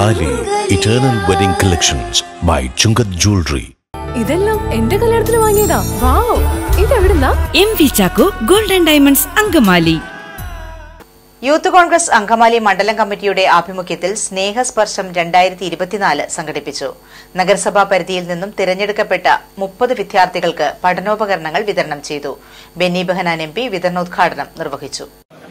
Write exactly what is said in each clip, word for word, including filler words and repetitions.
താലി eternal wedding collections by Chungath jewellery. ഇതെല്ലാം എന്റെ കല്യാണത്തിന് വാങ്ങിയതാ. വാവ്, ഇതെവിടുന്നാ? M V Chacko golden diamonds Angamaly. Youth Congress Angamaly മണ്ഡലം കമ്മിറ്റിയുടെ ആഭിമുഖ്യത്തിൽ സ്നേഹസ്പർശം രണ്ടായിരത്തി ഇരുപത്തിനാല് സംഘടിപ്പിച്ചു. നഗരസഭാ പരിധിയിൽ നിന്നും തിരഞ്ഞെടുക്കപ്പെട്ട മുപ്പത് വിദ്യാർത്ഥികൾക്ക് പഠനോപകരണങ്ങൾ വിതരണം ചെയ്തു. ബെന്നി ബെഹനാൻ എം പി വിതരണോദ്ഘാടനം നിർവഹിച്ചു.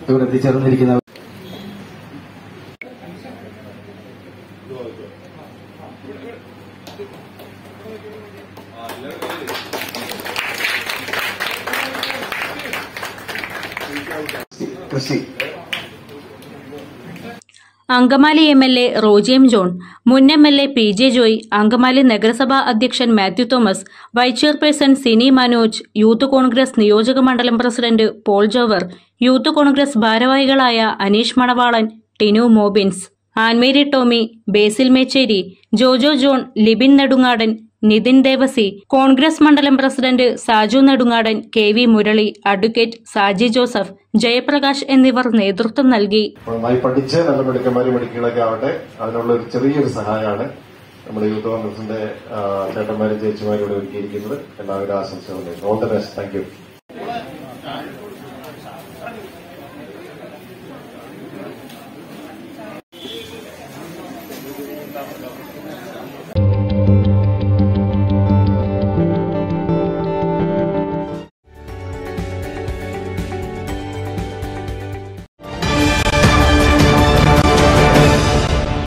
Angamaly M L A Roji M John, മുൻ M L A P J Joy, Angamaly നഗരസഭാ അധ്യക്ഷൻ Mathew Thomas, vice chairperson Sini Manoj, youth Congress നിയോജക മണ്ഡലം പ്രസിഡന്റ് പോൾ ജോവർ, യൂത്ത് കോൺഗ്രസ് ഭാരവാഹികളായ അനീഷ് മണവാളൻ, ടിനു മോബിൻസ്, ആൻമേരി ടോമി, ബേസിൽ മേച്ചേരി, ജോജോ ജോൺ, ലിബിൻ നെടുങ്ങാടൻ, നിതിൻ ദേവസി, കോൺഗ്രസ് മണ്ഡലം president Saju Nedungadan, K V Murali, advocate Saji Joseph, Jayaprakash എന്നിവർ നേതൃത്വം നൽകി. നന്നായി പഠിച്ച് നല്ല മെഡിക്കന്മാരും മെഡിക്കുകളൊക്കെ ആവട്ടെ, അതിനുള്ള ഒരു ചെറിയൊരു സഹായമാണ് നമ്മുടെ യൂത്ത് കോൺഗ്രസിന്റെ ചേട്ടന്മാരും ചേച്ചിമാരും ഇവിടെ ഒരുക്കിയിരിക്കുന്നത്. എല്ലാവരും ആശംസകളുണ്ട്. All the best. Thank U.